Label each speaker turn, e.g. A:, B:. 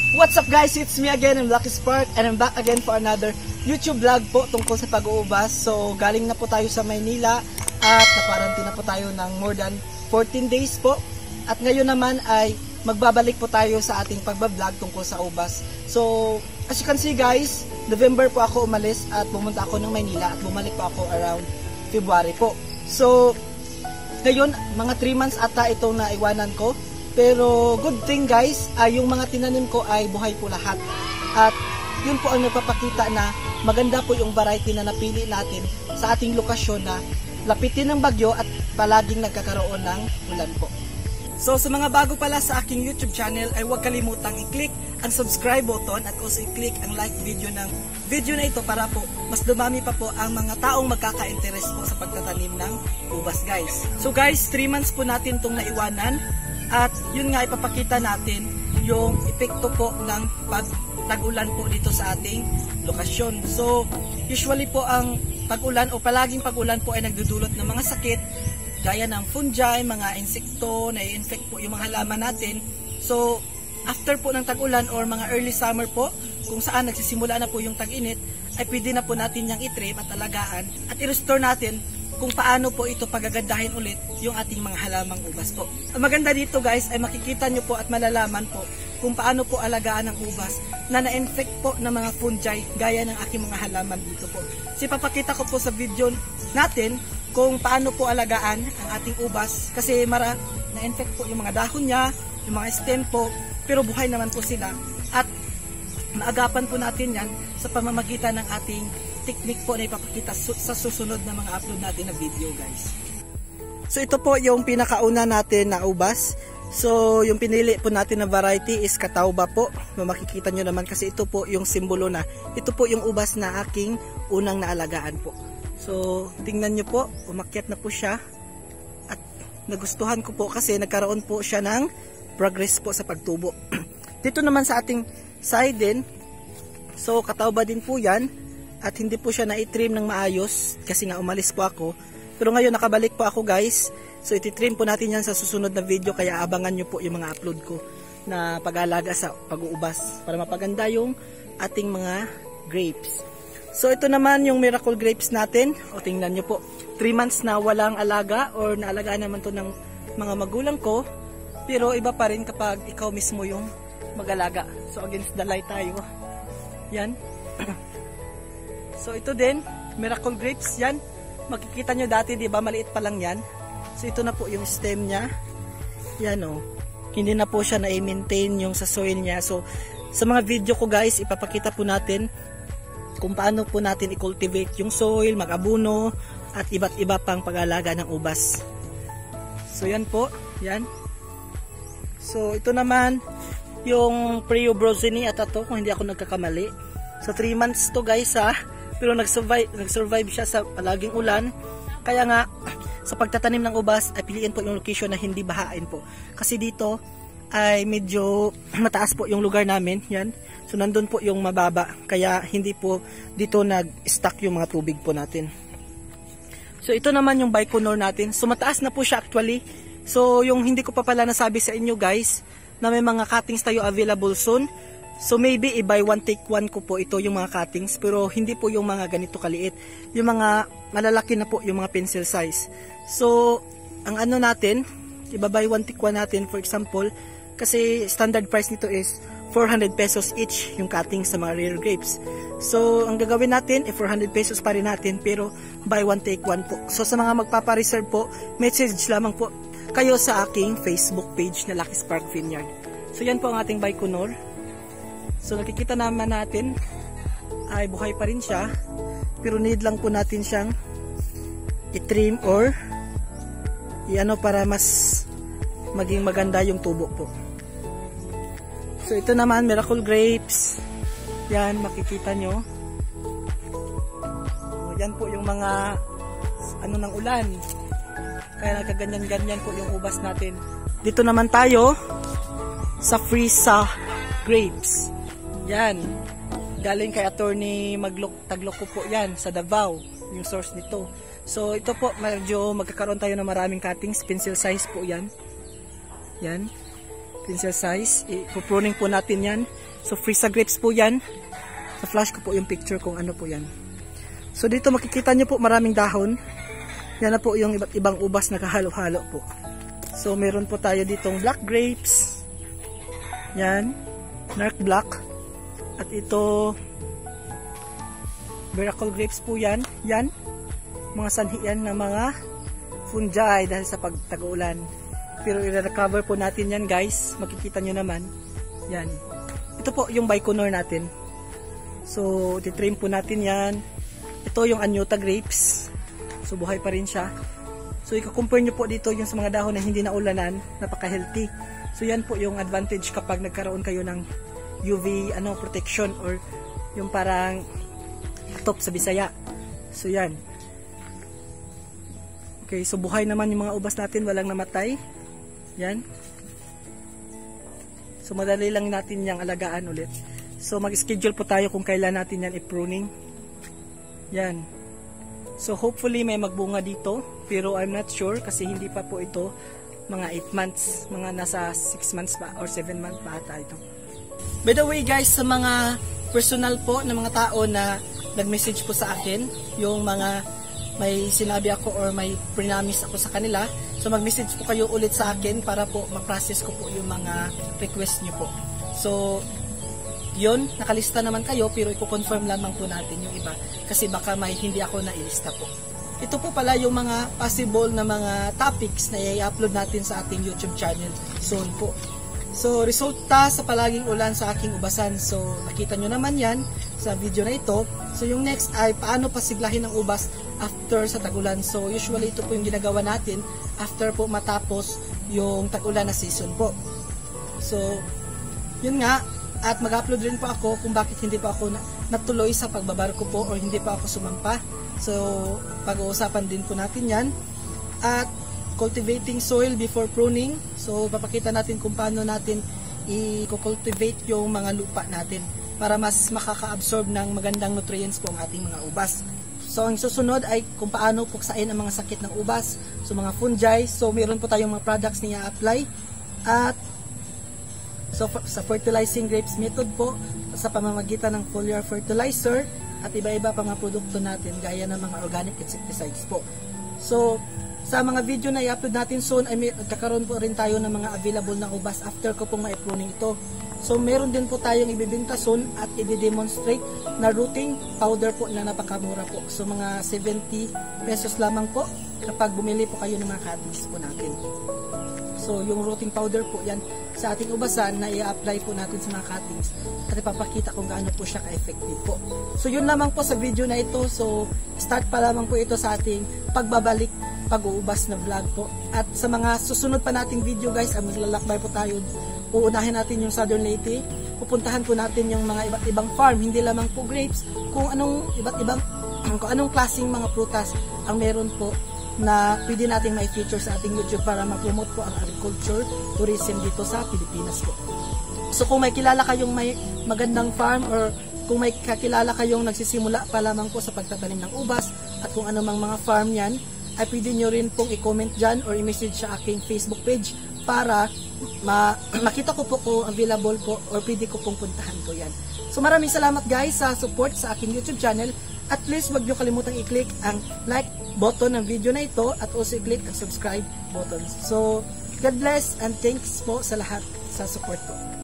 A: What's up guys, it's me again, I'm Lucky Spark, and I'm back again for another YouTube vlog po tungkol sa pag-uubas. So galing na po tayo sa Maynila at naparantin na po tayo ng more than 14 days po. At ngayon naman ay magbabalik po tayo sa ating pagbablog tungkol sa ubas. So as you can see guys, November po ako umalis at pumunta ako ng Maynila at bumalik po ako around February po. So ngayon, mga 3 months ata itong naiwanan ko. Pero good thing guys, yung mga tinanim ko ay buhay po lahat. At yun po ang nagpapakita na maganda po yung variety na napili natin sa ating lokasyon na lapitin ng bagyo at palaging nagkakaroon ng ulan po. So sa mga bago pala sa aking YouTube channel ay huwag kalimutang i-click ang subscribe button at also i-click ang like video ng video na ito para po mas dumami pa po ang mga taong magkaka-interest po sa pagtatanim ng ubas guys. So guys, 3 months po natin itong naiwanan. At yun nga ipapakita natin yung epekto po ng pag-tag-ulan po dito sa ating lokasyon. So usually po ang pag-ulan o palaging pag-ulan po ay nagdudulot ng mga sakit gaya ng fungi, mga insekto, na-infect po yung mga halaman natin. So after po ng tag-ulan or mga early summer po, kung saan nagsisimula na po yung tag-init, ay pwede na po natin yung i-trim at alagaan at i-restore natin kung paano po ito pagagandahin ulit yung ating mga halamang ubas po. Ang maganda dito guys ay makikita nyo po at malalaman po kung paano po alagaan ang ubas na na-infect po ng mga fungi gaya ng aking mga halaman dito po. So ipapakita ko po sa video natin kung paano po alagaan ang ating ubas kasi na-infect po yung mga dahon niya, yung mga stem po, pero buhay naman po sila at maagapan po natin yan sa pamamagitan ng ating technique po na ipapakita sa susunod na mga upload natin na video guys. So ito po yung pinakauna natin na ubas. So yung pinili po natin na variety is Catawba po. Makikita nyo naman kasi ito po yung simbolo na ito po yung ubas na aking unang naalagaan po. So tingnan nyo po, umakyat na po siya at nagustuhan ko po kasi nagkaroon po siya ng progress po sa pagtubo. Dito naman sa ating side din, so Catawba din po yan. At hindi po siya na-trim ng maayos kasi nga umalis po ako. Pero ngayon nakabalik po ako guys. So iti-trim po natin yan sa susunod na video kaya abangan nyo po yung mga upload ko na pag-aalaga sa pag-uubas para mapaganda yung ating mga grapes. So ito naman yung miracle grapes natin. O tingnan nyo po. 3 months na walang alaga or naalagaan naman to ng mga magulang ko. Pero iba pa rin kapag ikaw mismo yung mag-alaga. So against the light tayo. Yan. So ito din, miracle grapes yan. Makikita nyo dati, di ba, maliit pa lang yan. So ito na po yung stem niya. Yan o. Hindi na po siya na-maintain yung sa soil niya. So sa mga video ko guys, ipapakita po natin kung paano po natin i-cultivate yung soil, mag-abuno, at iba't iba pang pag-alaga ng ubas. So yan po, yan. So ito naman, yung Preobrosini at ito, kung hindi ako nagkakamali. So 3 months to guys ha. Pero nag-survive siya sa palaging ulan. Kaya nga, sa pagtatanim ng ubas, ay piliin po yung location na hindi bahain po. Kasi dito ay medyo mataas po yung lugar namin. Yan. So nandun po yung mababa. Kaya hindi po dito nag-stuck yung mga tubig po natin. So ito naman yung Baikonur natin. So mataas na po siya actually. So yung hindi ko pa pala nasabi sa inyo guys, na may mga cuttings tayo available soon. So maybe i-buy one take one ko po ito yung mga cuttings pero hindi po yung mga ganito kaliit. Yung mga malalaki na po yung mga pencil size. So ang ano natin, i-buy one take one natin for example kasi standard price nito is 400 pesos each yung cuttings sa mga rare grapes. So ang gagawin natin 400 pesos pa rin natin pero buy one take one po. So sa mga magpapa-reserve po, message lamang po kayo sa aking Facebook page na Lucky Spark Vineyard. So yan po ang ating Baikonur. So nakikita naman natin ay buhay pa rin siya pero need lang po natin siyang i-trim or i-ano para mas maging maganda yung tubo po. So ito naman miracle grapes. Yan makikita nyo. Yan po yung mga ano ng ulan. Kaya nagkaganyan-ganyan po yung ubas natin. Dito naman tayo sa Frisa grapes. Yan. Galing kay Attorney Tagloko po yan sa Davao. Yung source nito. So ito po medyo magkakaroon tayo ng maraming cuttings. Pencil size po yan. Yan. pencil size. Ipupruning po natin yan. So Frisa grapes po yan. Sa flash ko po yung picture kung ano po yan. So dito makikita nyo po maraming dahon. Yan na po yung iba't ibang ubas na kahalo-halo po. So meron po tayo ditong black grapes. Yan. Narc black. At ito miracle grapes po yan. Yan. Mga sanhi yan ng mga fungi dahil sa pagtag-ulan. Pero i-recover po natin yan guys. Makikita nyo naman. Yan. Ito po yung Baikonur natin. So, titrim po natin yan. Ito yung Anyuta grapes. So, buhay pa rin siya. So, i-compare nyo po dito yung sa mga dahon na hindi naulanan. Napaka-healthy. So, yan po yung advantage kapag nagkaroon kayo ng UV protection or yung parang top sa Bisaya. So, yan. Okay, so buhay naman yung mga ubas natin. Walang namatay. Yan. So, madali lang natin yung alagaan ulit. So, mag-schedule po tayo kung kailan natin yan i-pruning. Yan. So, hopefully may magbunga dito. Pero I'm not sure kasi hindi pa po ito mga 8 months. Mga nasa 6 months pa or 7 months pa ata ito. By the way guys, sa mga personal po na mga tao na nag-message po sa akin, yung mga may sinabi ako or may promise ako sa kanila, so mag-message po kayo ulit sa akin para po ma-process ko po yung mga request nyo po. So, yun, nakalista naman kayo pero i-confirm lamang po natin yung iba kasi baka may hindi ako nailista po. Ito po pala yung mga possible na mga topics na i-upload natin sa ating YouTube channel soon po. So, resulta sa palaging ulan sa aking ubasan. So, nakita nyo naman yan sa video na ito. So, yung next ay paano pasiglahin ang ubas after sa tag-ulan. So, usually ito po yung ginagawa natin after po matapos yung tag-ulan na season po. So, yun nga. At mag-upload rin po ako kung bakit hindi pa ako natuloy sa pagbabarko po or hindi pa ako sumampa. So, pag-uusapan din po natin yan. At cultivating soil before pruning. So, papakita natin kung paano natin i-cultivate yung mga lupa natin para mas makaka-absorb ng magandang nutrients po ang ating mga ubas. So, ang susunod ay kung paano puksain ang mga sakit ng ubas. So, mga fungi. So, meron po tayong mga products na i-apply. At so, sa fertilizing grapes method po, sa pamamagitan ng foliar fertilizer at iba-iba pa mga produkto natin gaya ng mga organic insecticides po. So, sa mga video na i-upload natin soon ay magkakaroon po rin tayo ng mga available na ubas after ko pong ma-pruning ito. So, meron din po tayong ibibenta soon at i-demonstrate na rooting powder po na napakamura po. So, mga 70 pesos lamang po kapag bumili po kayo ng mga cuttings po natin. So, yung rooting powder po, yan sa ating ubasan na i-apply po natin sa mga cuttings at ipapakita kung gaano po siya ka-effective po. So, yun lamang po sa video na ito. So, start pa lamang po ito sa ating pagbabalik pag-uubas na vlog po. At sa mga susunod pa nating video guys, maglalakbay po tayo. Uunahin natin yung Southern Leyte. Pupuntahan po natin yung mga iba't ibang farm, hindi lamang po grapes, kung anong kung anong klaseng mga prutas ang meron po na pwede nating may feature sa ating YouTube para ma-promote po ang agriculture, tourism dito sa Pilipinas po. So kung may kilala kayong may magandang farm or kung may kakilala kayong nagsisimula pa lamang po sa pagtatanim ng ubas at kung anumang mga farm yan, ay pwede nyo rin pong i-comment dyan or i-message sa aking Facebook page para makita ko po kung available po or pwede ko pong puntahan po yan. So maraming salamat guys sa support sa aking YouTube channel. At please wag nyo kalimutang i-click ang like button ng video na ito at also i-click ang subscribe button. So God bless and thanks po sa lahat sa support po.